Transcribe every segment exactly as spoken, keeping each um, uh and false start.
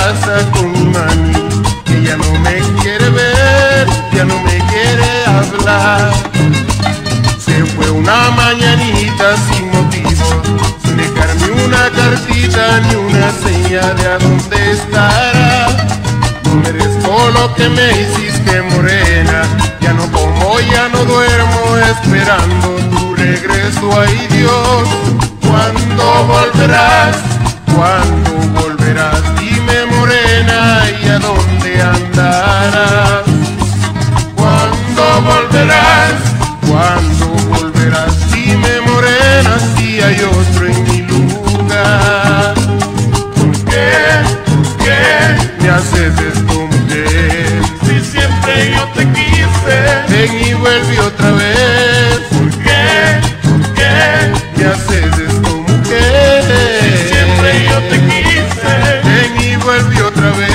pasa con mi mami? Que ya no me quiere ver, ya no me quiere hablar. Se fue una mañanita sin motivo, sin dejarme una cartita ni una señal de a dónde estará. No merezco lo que me hiciste, morena. Ya no como, ya no duermo esperando tu regreso. Ay Dios, ¿cuándo volverás? ¿Cuándo volverás? Dime, morena, ¿y a dónde andarás? ¿Cuándo volverás? ¿Cuándo volverás? Dime, morena, si hay otro en mi lugar. ¿Por qué? ¿Por qué me haces esto, mujer? Si siempre yo te quise, ven y vuelve otra vez. ¿por qué? ¿Por qué me haces esto, mujer? Si siempre yo te quise, ven y vuelve otra vez.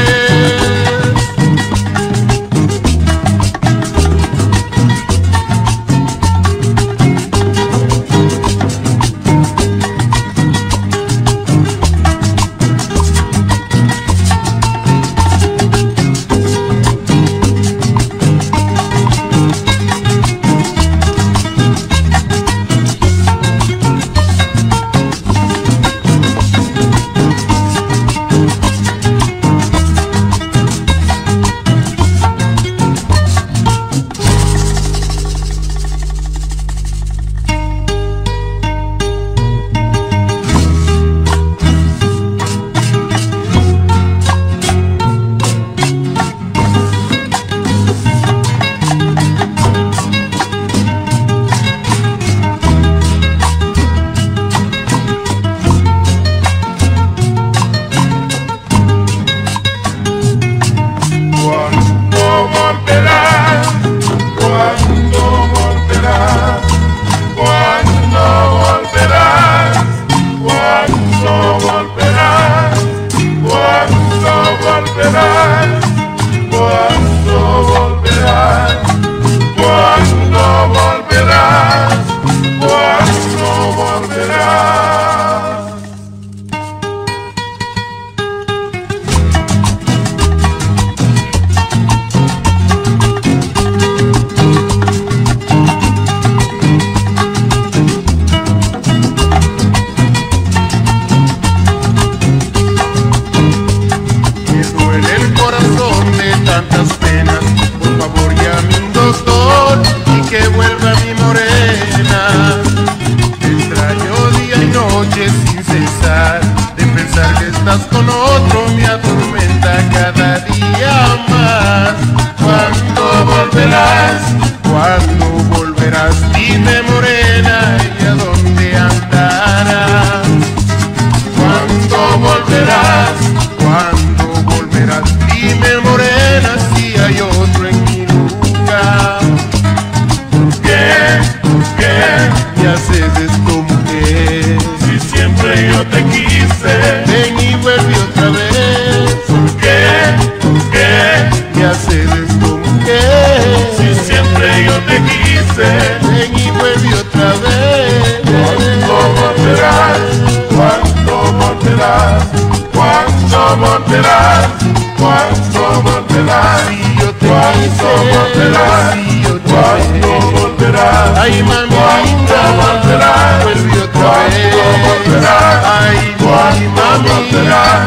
Con otro me atormenta cada día más. ¿Cuándo volverás? ¿Cuándo volverás? Dime, morena, ¿y a dónde andarás? ¿Cuándo volverás? ¿Cuándo volverás? Dime, morena, si hay otro en mi lugar. ¿Por qué? ¿Por qué me haces esto, mujer? si siempre yo te quise, Ven y vuelve otra vez. ¿por qué? ¿Por qué me haces esto, mujer? si siempre yo te quise? Ven y vuelve otra vez. ¿Cuándo volverás? ¿Cuándo volverás? ¿Cuándo volverás? ¿Cuándo volverás? Si yo te ¿Cuándo quise, volverás? si yo te ¿Cuándo amé. volverás? Ay, mami ¿Cuándo linda, volverás? vuelve otra ¿Cuándo vez. volverás? Ay, ¿Cuándo mami, volverás?